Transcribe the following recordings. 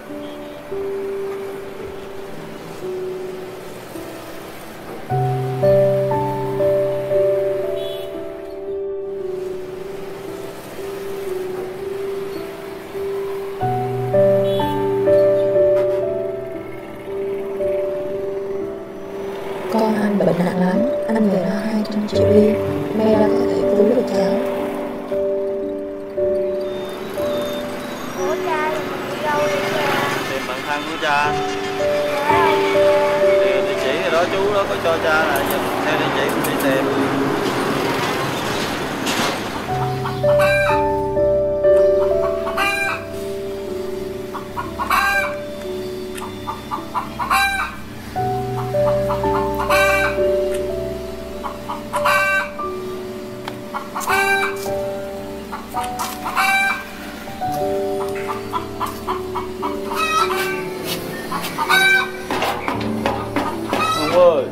Con anh bệnh nặng lắm, anh nhờ nó 200 triệu đi, may ra có thể cứu được cháu. Ủa cha, mình đi đâu vậy cha? Tìm bạn thân của cha. Thì địa chỉ rồi đó, chú đó có cho cha là giờ theo địa chỉ mình đi tìm. Ơi.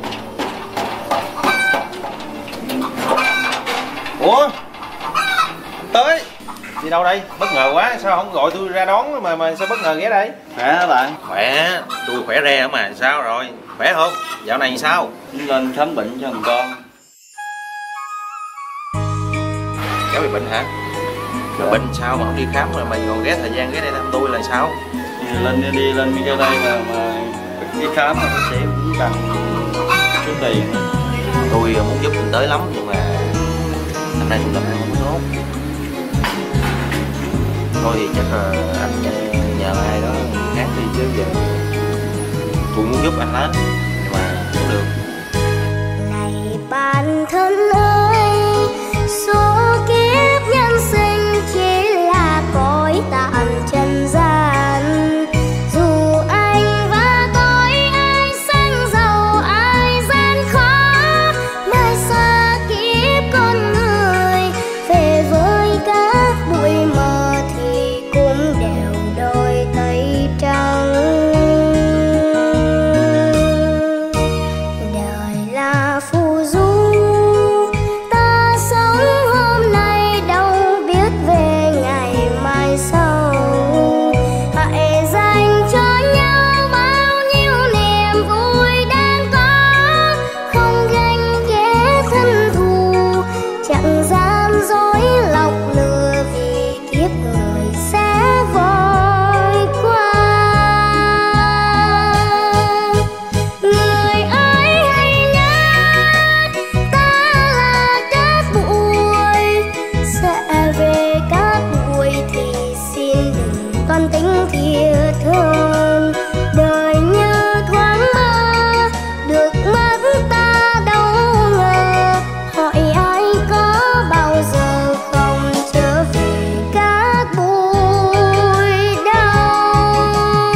Ủa? Tới. Đi đâu đây? Bất ngờ quá, sao không gọi tôi ra đón mà sao bất ngờ ghé đây? Khỏe hả bạn? Khỏe, tôi khỏe re mà, sao rồi? Khỏe không? Dạo này sao? Lên khám bệnh cho thằng con. Cháu bị bệnh hả? Mà bệnh sao mà không đi khám rồi mày còn ghé thời gian ghé đây thăm tôi là sao? Đi lên cái đây mà đi khám mà bác sĩ cũng cần số tiền. Tôi muốn giúp anh tới lắm nhưng mà năm nay tôi làm ăn không tốt. Thôi thì chắc là anh nhờ ai đó khác đi chứ giờ tôi muốn giúp anh lắm nhưng mà không được. Này bạn thân ơi, số kiếp nhân sinh chỉ là cõi tạm trần gian. Dù anh và tôi ai sang giàu ai gian khó, nơi xa kiếp con người về với các bụi mờ thì cũng đều đôi tay trắng. Đời là phù du, ta sống hôm nay đâu biết về ngày mai sau. Hãy dành cho nhau bao nhiêu niềm vui đang có, không ganh ghét thân thù, chẳng gian dối lọc lừa vì kiếp người sẽ vội qua. Người ơi hãy nhớ, ta là cát bụi, sẽ về cát bụi thì xin đừng toan tính thiệt hơn. Đời như thoáng mơ, được mất ta đâu ngờ. Hỏi ai có bao giờ không trở về cát bụi đâu.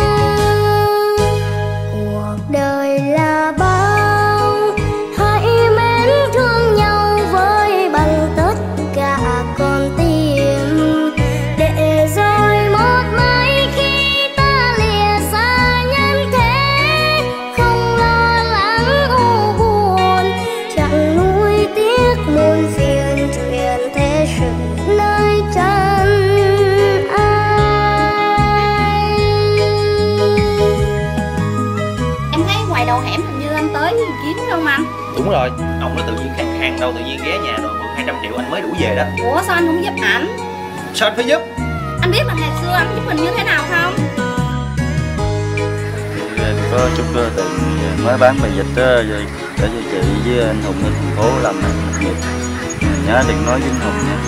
Cuộc đời là bao, hãy mến thương nhau với bằng tất cả con tim, để rồi một mai khi ta lìa xa nhân thế, không lo lắng u buồn, chẳng nuối tiếc muôn phiền truyền thế sự nơi chân ai. Em thấy ngoài đầu hẻm hình như anh tới kiếm không anh? Đúng rồi, ông nó tự nhiên khang khang đâu tự nhiên ghé nhà rồi mượn 200 triệu anh mới đủ về đó. Ủa sao anh không giúp ảnh? Sao anh phải giúp? Anh biết là ngày xưa anh giúp mình như thế nào không? Có chút tiền mới bán bài dịch đó, rồi để cho chị với anh Hùng lên thành phố làm nghiệp. Nhớ đừng nói với anh Hùng nha.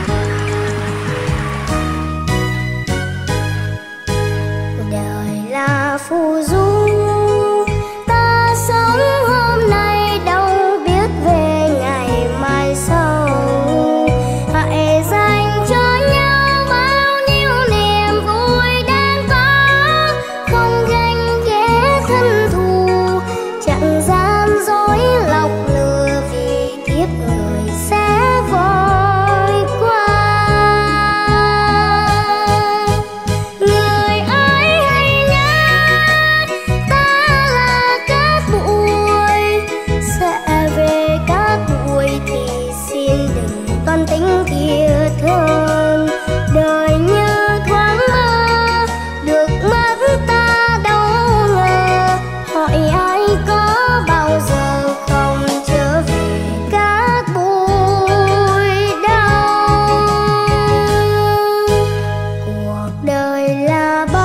Đời là phù du, ta sống hôm nay đâu biết về ngày mai sau. Hãy dành cho nhau bao nhiêu niềm vui đang có, không ganh ghét thân thù, chẳng gian dối lọc lừa vì kiếp người sẽ vội là